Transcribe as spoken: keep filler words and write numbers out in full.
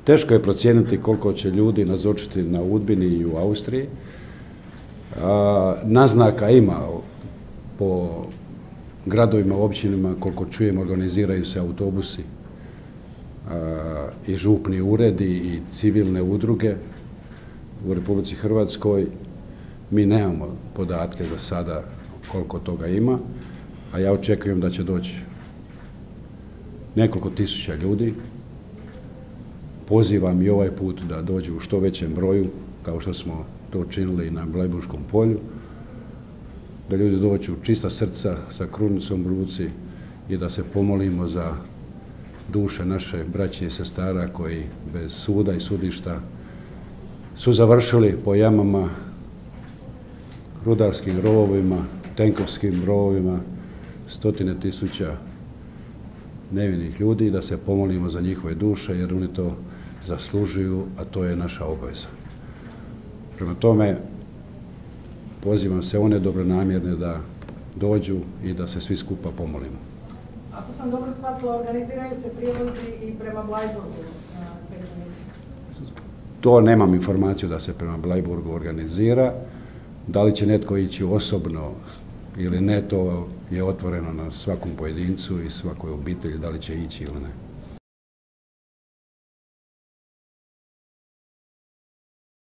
teško je procijeniti koliko će ljudi nazočiti na Udbini i u Austriji. A, naznaka ima po gradovima, općinama, koliko čujem, organiziraju se autobusi a, i župni uredi i civilne udruge u Republici Hrvatskoj. Mi nemamo podatke za sada koliko toga ima, a ja očekujem da će doći nekoliko tisuća ljudi. Pozivam i ovaj put da dođu u što većem broju, kao što smo to učinili na Bleiburškom polju, da ljudi dođu čista srca sa krunicom u ruci i da se pomolimo za duše naše braće i sestara koji bez suda i sudišta su završili po jamama, rudarskim rovovima, tenkovskim rovovima, stotine tisuća nevinih ljudi, da se pomolimo za njihove duše jer oni to zaslužuju, a to je naša obaveza. Prema tome, pozivam se one dobronamjerne da dođu i da se svi skupa pomolimo. Ako sam dobro shvatila, organiziraju se prijevozi i prema Bleiburgu svećenici? To nemam informaciju da se prema Bleiburgu organizira. Da li će netko ići osobno ili ne, to je otvoreno na svakom pojedincu i svakoj obitelji, da li će ići ili ne.